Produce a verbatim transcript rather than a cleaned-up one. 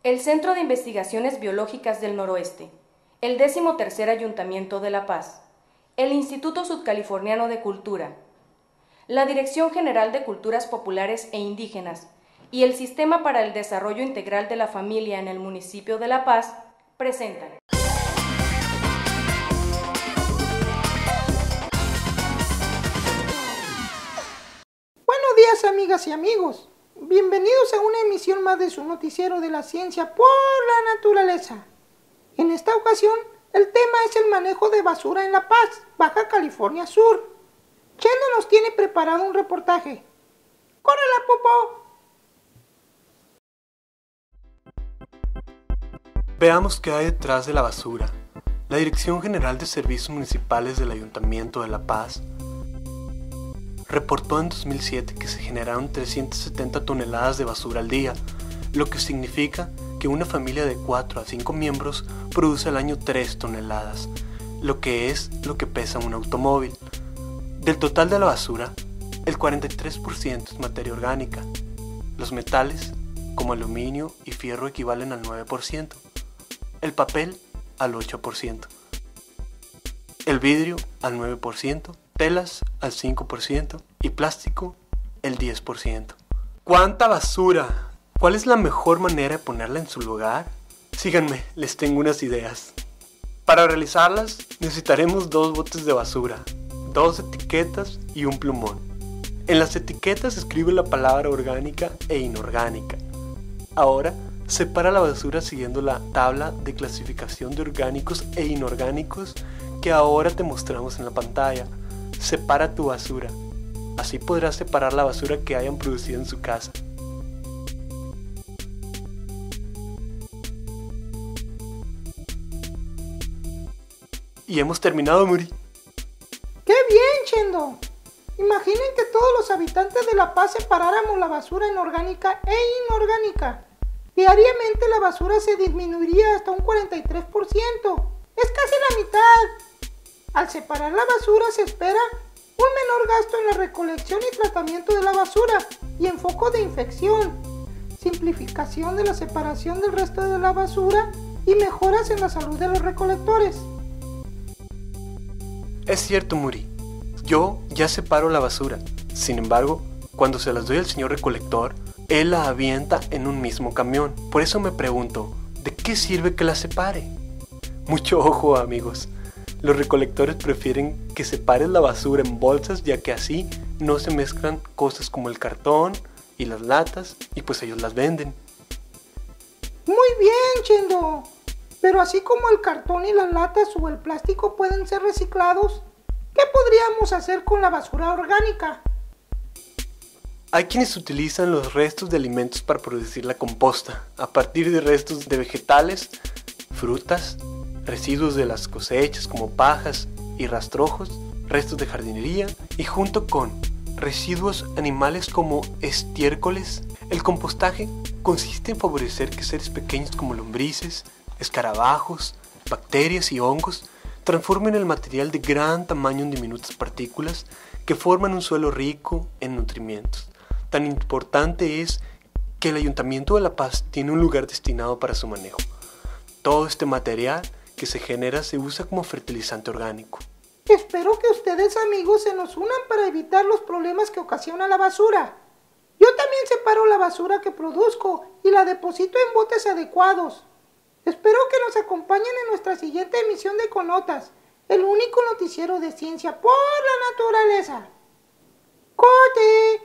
El Centro de Investigaciones Biológicas del Noroeste, el décimo tercer Ayuntamiento de La Paz, el Instituto Sudcaliforniano de Cultura, la Dirección General de Culturas Populares e Indígenas y el Sistema para el Desarrollo Integral de la Familia en el municipio de La Paz presentan. Buenos días, amigas y amigos. Bienvenidos a una emisión más de su noticiero de la ciencia por la naturaleza. En esta ocasión, el tema es el manejo de basura en La Paz, Baja California Sur. Chendo nos tiene preparado un reportaje. ¡Córrela, Popo! Veamos qué hay detrás de la basura. La Dirección General de Servicios Municipales del Ayuntamiento de La Paz reportó en dos mil siete que se generaron trescientas setenta toneladas de basura al día, lo que significa que una familia de cuatro a cinco miembros produce al año tres toneladas, lo que es lo que pesa un automóvil. Del total de la basura, el cuarenta y tres por ciento es materia orgánica. Los metales, como aluminio y fierro, equivalen al nueve por ciento, el papel al ocho por ciento, el vidrio al nueve por ciento, telas al cinco por ciento y plástico el diez por ciento. ¡Cuánta basura! ¿Cuál es la mejor manera de ponerla en su lugar? Síganme, les tengo unas ideas. Para realizarlas necesitaremos dos botes de basura, dos etiquetas y un plumón. En las etiquetas escribe la palabra orgánica e inorgánica. Ahora, separa la basura siguiendo la tabla de clasificación de orgánicos e inorgánicos que ahora te mostramos en la pantalla. Separa tu basura. Así podrás separar la basura que hayan producido en su casa. Y hemos terminado, Muri. ¡Qué bien, Chendo! Imaginen que todos los habitantes de La Paz separáramos la basura en orgánica e inorgánica. Diariamente la basura se disminuiría hasta un cuarenta y tres por ciento. Es casi la mitad. Al separar la basura se espera un menor gasto en la recolección y tratamiento de la basura y en focos de infección, simplificación de la separación del resto de la basura y mejoras en la salud de los recolectores. Es cierto, Muri. Yo ya separo la basura. Sin embargo, cuando se las doy al señor recolector, él la avienta en un mismo camión. Por eso me pregunto, ¿de qué sirve que la separe? Mucho ojo, amigos. Los recolectores prefieren que separes la basura en bolsas, ya que así no se mezclan cosas como el cartón y las latas, y pues ellos las venden. Muy bien, Chendo. Pero así como el cartón y las latas o el plástico pueden ser reciclados, ¿qué podríamos hacer con la basura orgánica? Hay quienes utilizan los restos de alimentos para producir la composta, a partir de restos de vegetales, frutas, residuos de las cosechas como pajas y rastrojos, restos de jardinería y junto con residuos animales como estiércoles. El compostaje consiste en favorecer que seres pequeños como lombrices, escarabajos, bacterias y hongos transformen el material de gran tamaño en diminutas partículas que forman un suelo rico en nutrimientos. Tan importante es que el Ayuntamiento de La Paz tiene un lugar destinado para su manejo. Todo este material que se genera se usa como fertilizante orgánico. Espero que ustedes, amigos, se nos unan para evitar los problemas que ocasiona la basura. Yo también separo la basura que produzco y la deposito en botes adecuados. Espero que nos acompañen en nuestra siguiente emisión de Conotas, el único noticiero de ciencia por la naturaleza. ¡Corte!